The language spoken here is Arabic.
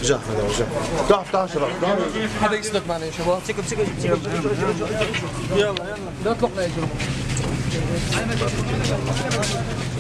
جا هذا جا تعال تعال شباب هذا يسلك معنا يا شباب امسكوا يلا لا اطلق لا يا جماعه